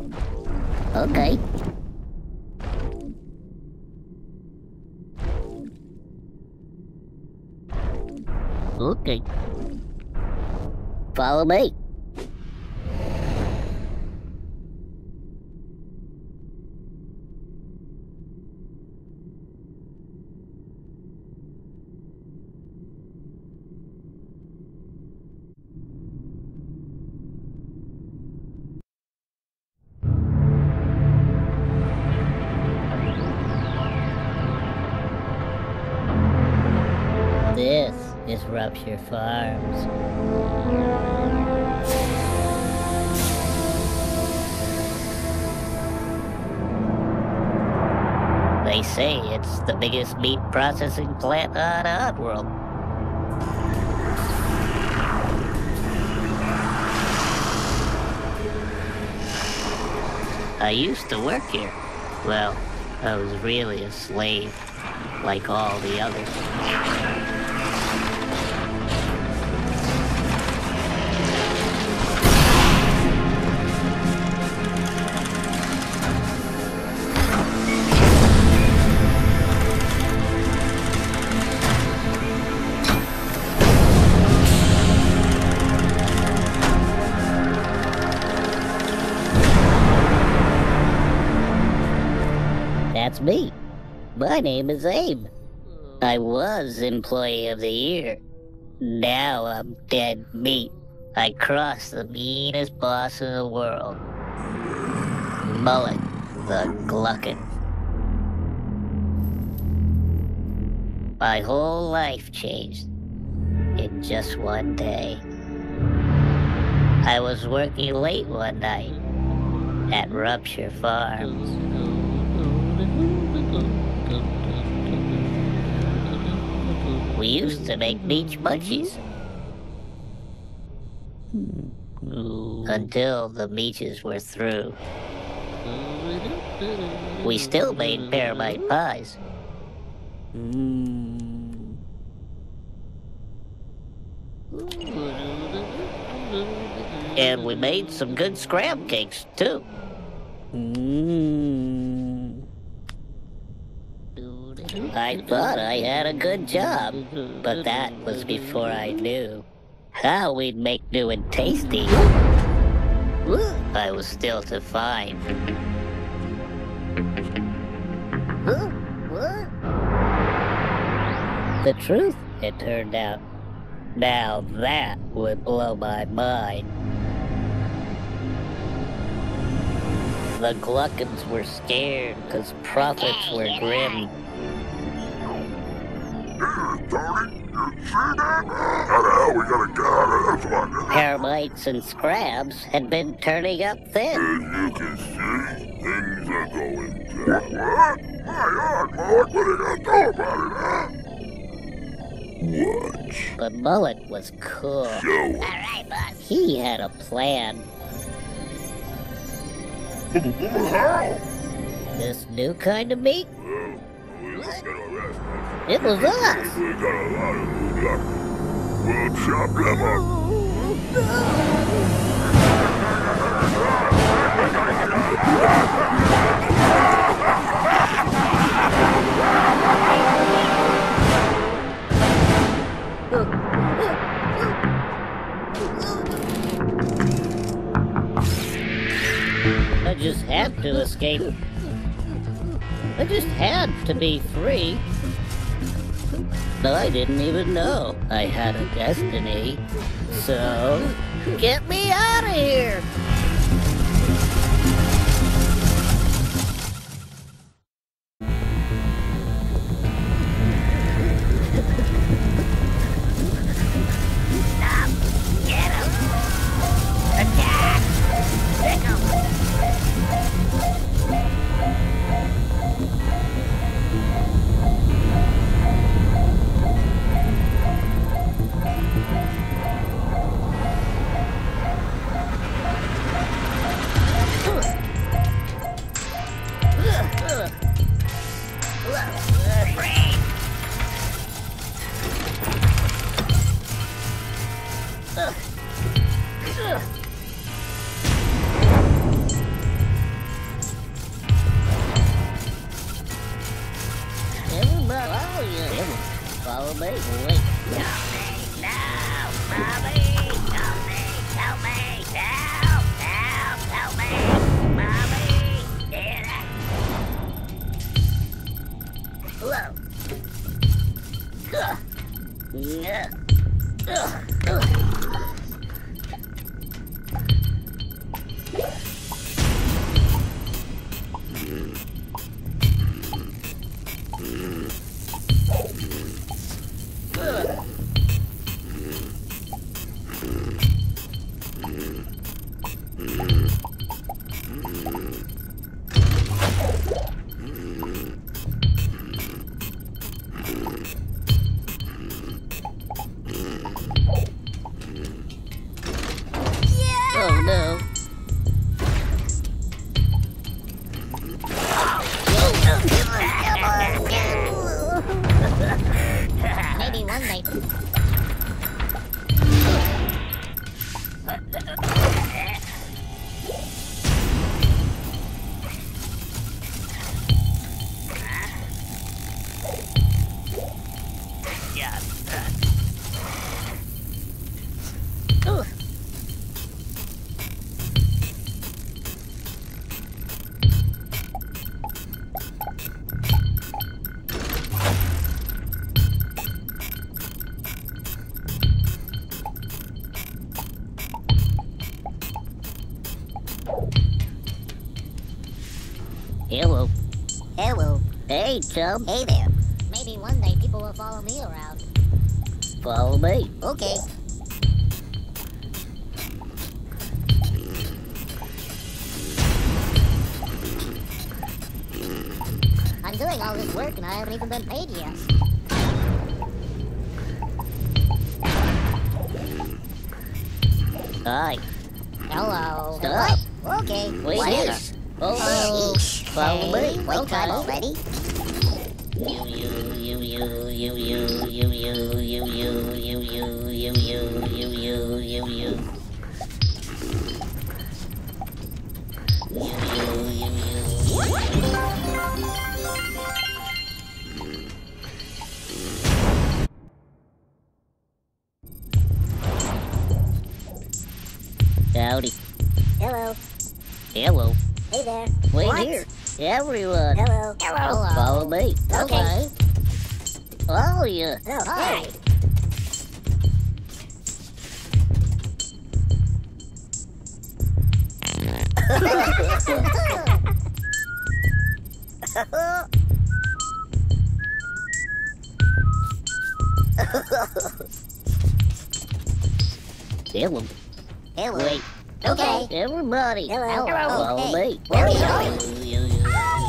Okay. Okay. Follow me. This is Rupture Farms. They say it's the biggest meat processing plant on Oddworld. I used to work here. Well, I was really a slave, like all the others. That's me. My name is Abe. I was Employee of the Year. Now I'm dead meat. I crossed the meanest boss in the world. Mullet the Gluckin. My whole life changed in just one day. I was working late one night at Rupture Farms. We used to make beach munchies. Until the beaches were through. We still made pearmite pies. And we made some good scram cakes, too. I thought I had a good job, but that was before I knew how we'd make new and tasty. I was still to find. The truth, it turned out. Now that would blow my mind. The Gluckins were scared because profits were grim. Tony, you see that? How the hell we gonna get out of this one? Pearmites and scrabs had been turning up thin. As you can see, things are going down. What? My God, Mullet, what are you gonna do about it, huh? Watch. But Mullet was cool. Show him. Alright, boss. He had a plan. How? This new kind of meat? Well, we were gonna arrest us. It was us. We got a lot of new luck. We'll chop them up. I just had to escape. I just had to be free. I didn't even know I had a destiny. So, get me out of here! Stop! Get him! Attack! Pick him! Oh no. Maybe one day. Hello. Hello. Hey, chum. Hey there. Maybe one day people will follow me around. Follow me. Okay. I'm doing all this work and I haven't even been paid yet. Hi. Hello. Stop. What? Okay. Wait Whatever. here. Follow me. Follow me. Wait time already. Howdy. Hello. Hello. Hey there. Wait What? here. Everyone. Hello. Hello. Follow me. Okay. Follow you. Oh, hi. Hello. Hello. Wait. Okay. Everybody. Hello. Follow Hey. me. Where are you going?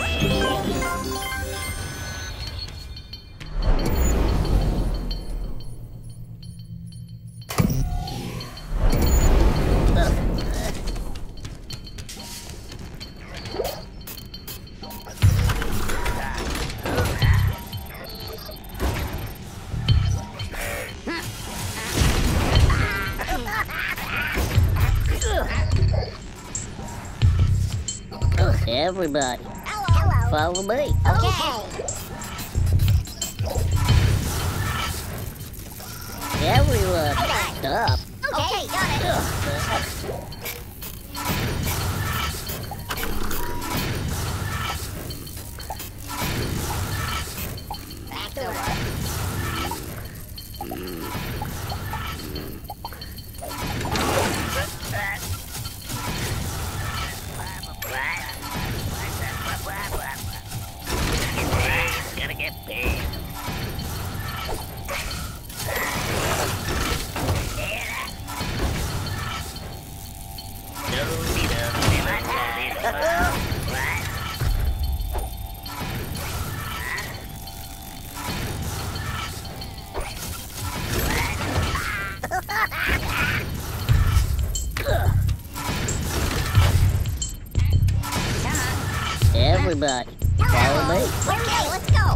Everybody. Hello. Follow me. Okay. Everyone. Stop. Okay, got it. Back to work. Gotta get paid. Everybody, follow me. Okay, let's go.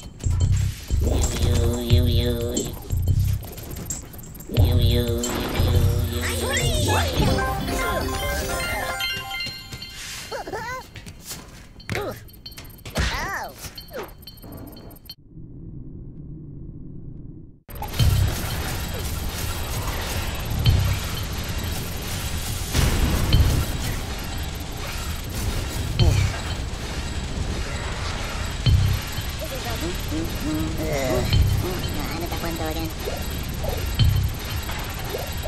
Oh. I ended that window again.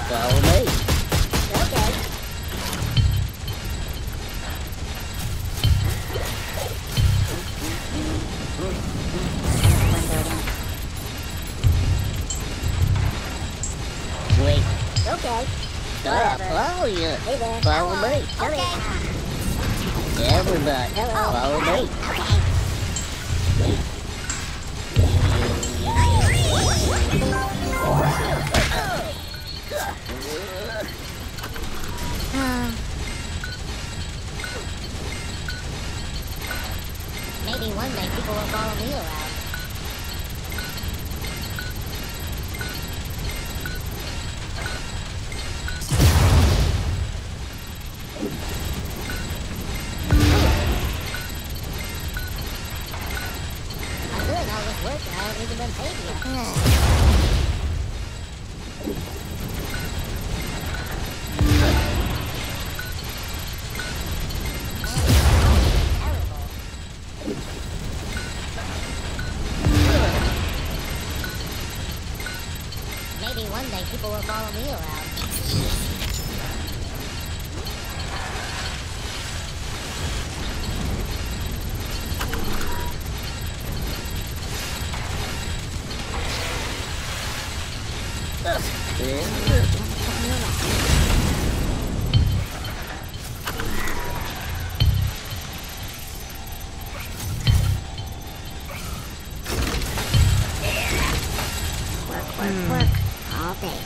Follow me. Okay. Wait. Okay. Stop. Whatever. Follow you. Hey there. Follow me. Okay. Everybody. Hello. Follow me. Okay. Maybe one day people will follow me around. I'm doing all this work and I haven't even been paid yet. Terrible. Maybe one day people will follow me around. Work all day.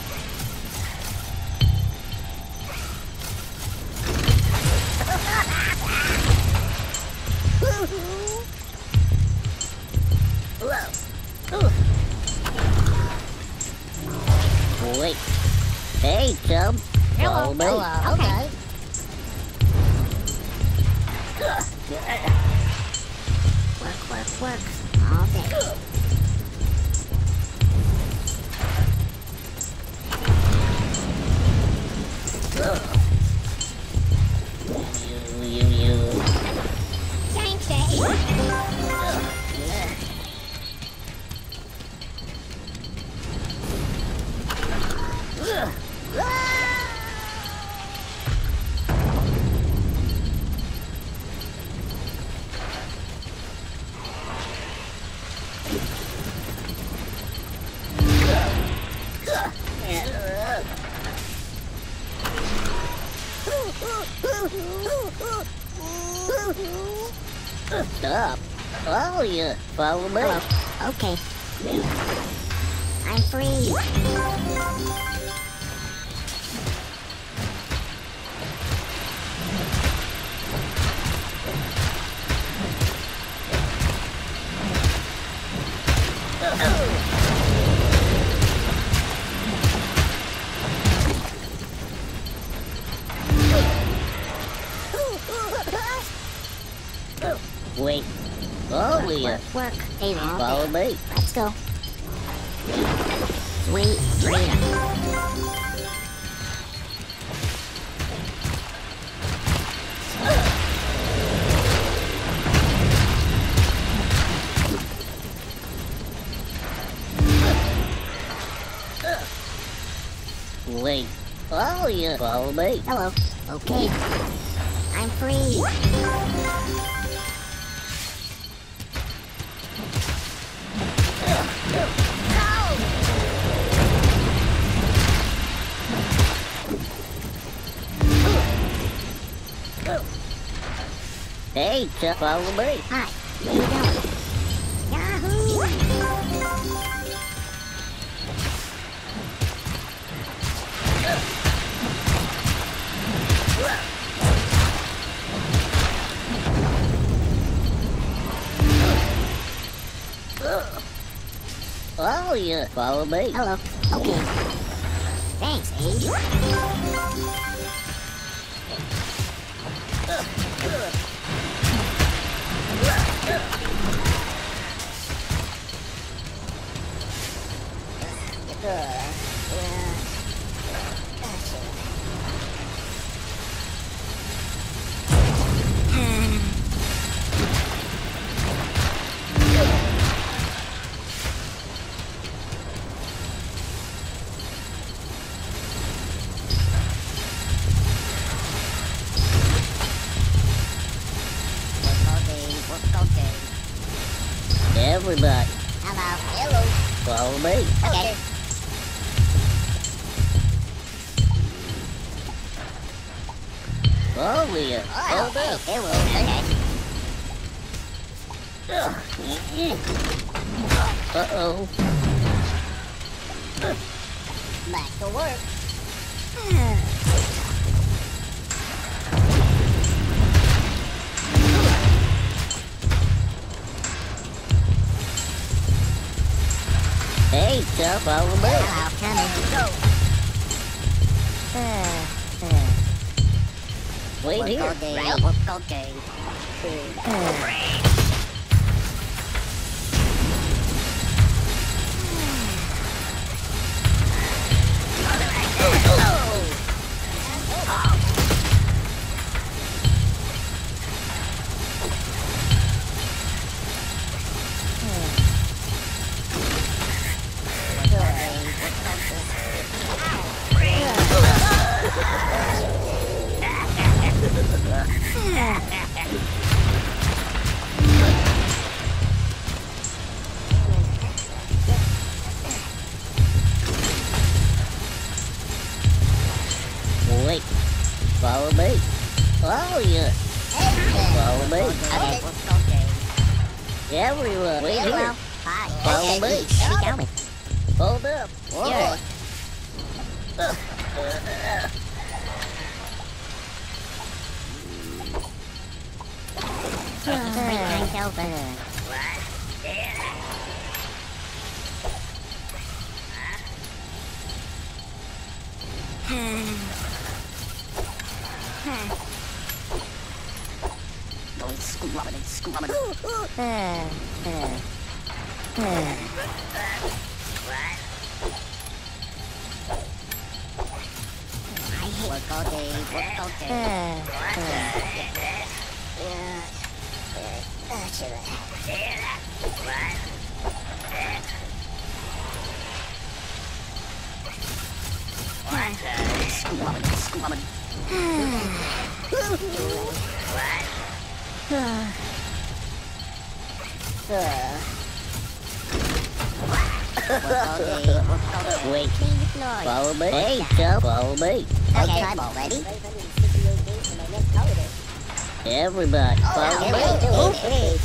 Wait. Hey, chum. Follow me. Okay. Work all day. You. Thanks, Dave. Stop. Follow you. Follow me. Hello. Okay. I'm free. Wait. Follow you. Work. Hey there. Follow me. Let's go. Sweet freedom. Wait. Follow you. Follow me. Hello. Okay. I'm free. Hey, chum. Follow me. Hi. Where you going? Yahoo! Follow you. Follow me. Hello. Okay. Thanks, Abe. Everybody, Hello. Hello. follow me. Okay. Oh, yeah. Oh, Hold up. hello. Okay. Uh-oh. Back to work. Hey, jump over me. Hello, coming. Go. Wait here. Okay. Right. Okay. Wait. Follow me. Oh, yeah. Follow me. Okay. Everyone, wait here. Hi. Follow Okay. me. Keep going. Hold up. Sure. Wait. Follow me. Hey, jump. Follow me. Okay, I'm all ready. Everybody, follow me.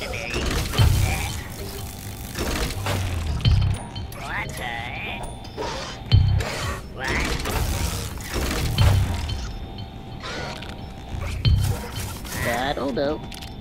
That'll do.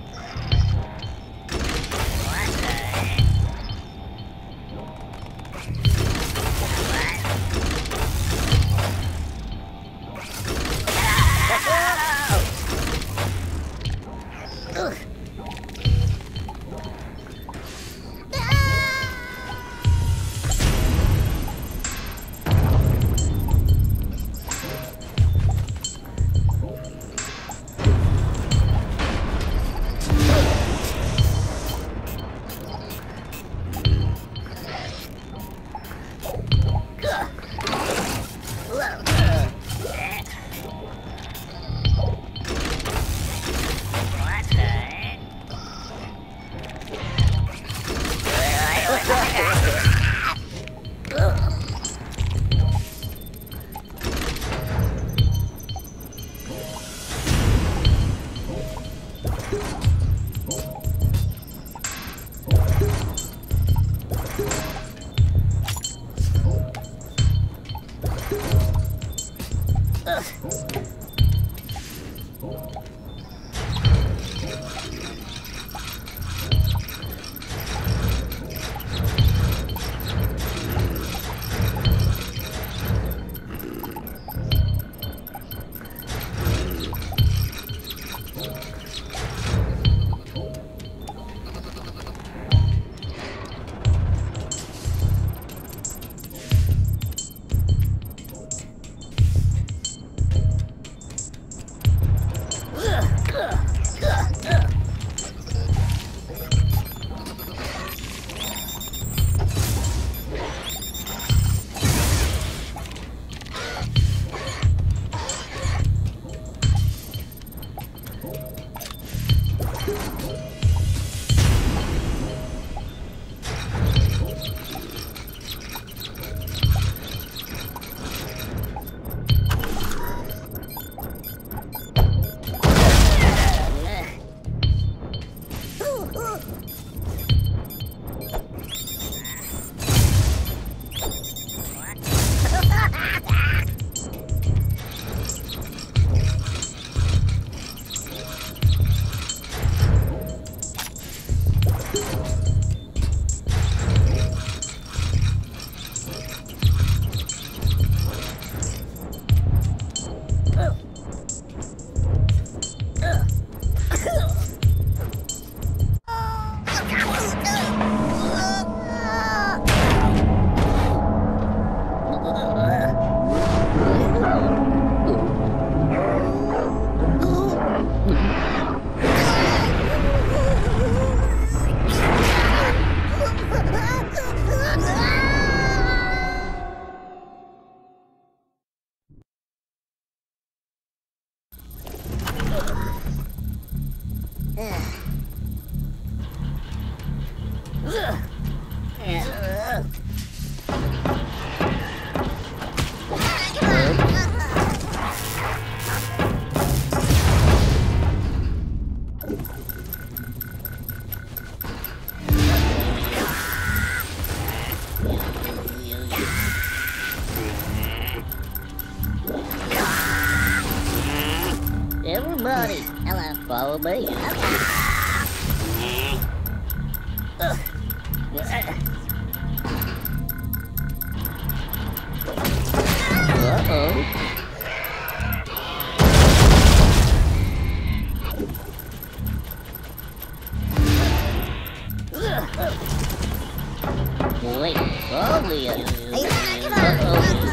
Everybody, hello, follow me. Uh-oh. Wait, probably. Uh-oh.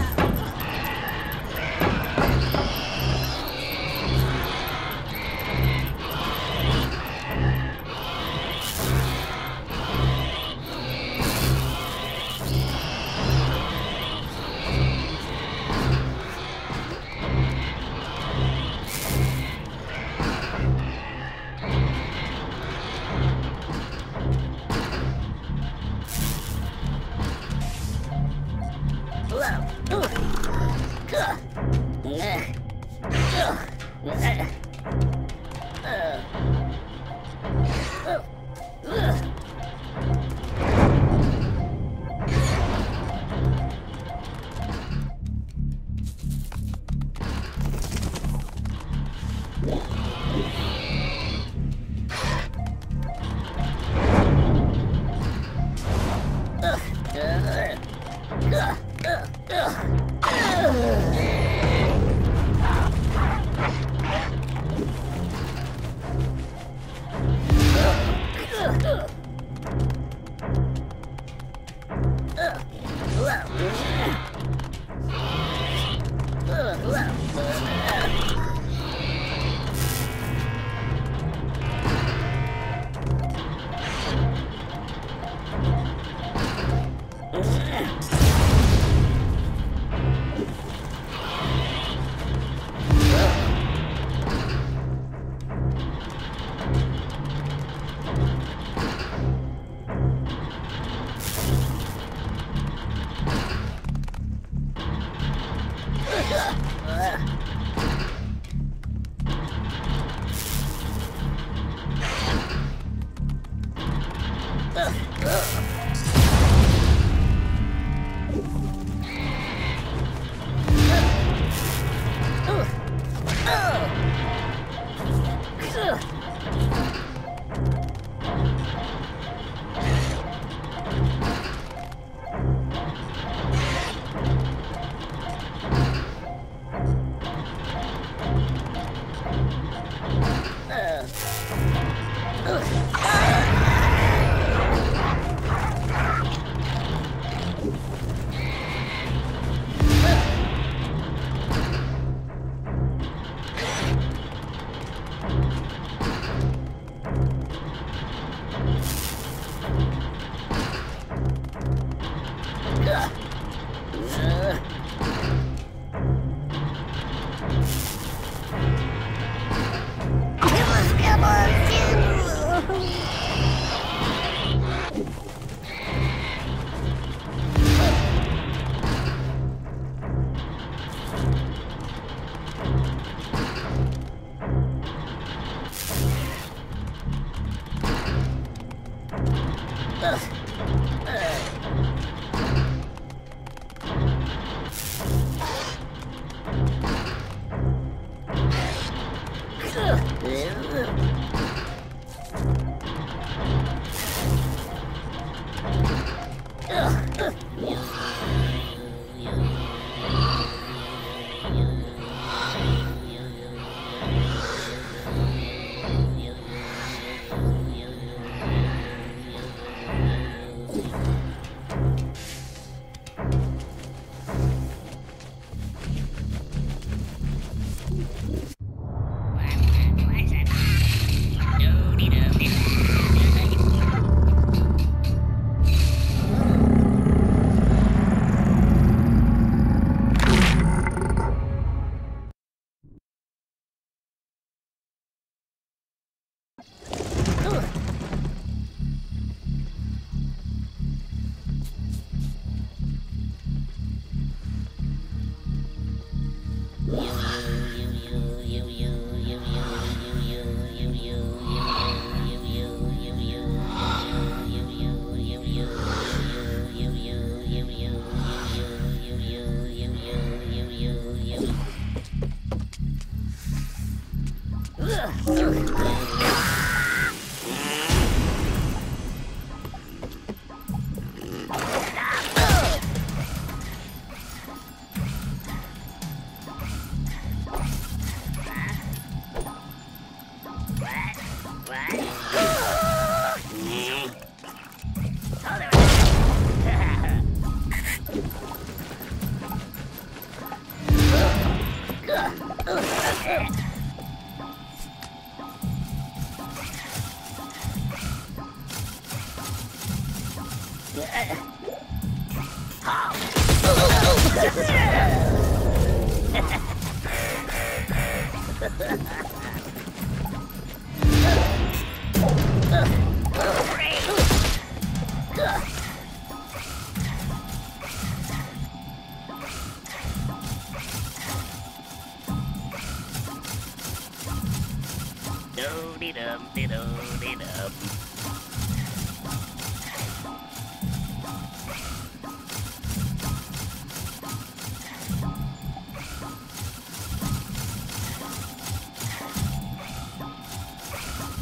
Do-de-dum-de-do-de-dum.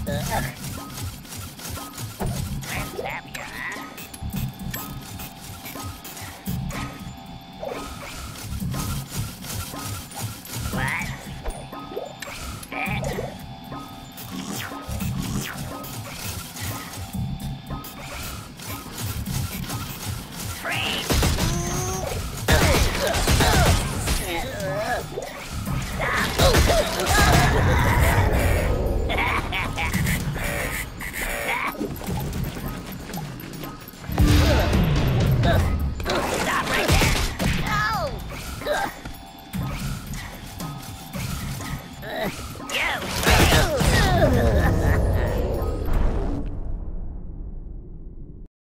Let's have you, huh? What? Stop right there! No! You!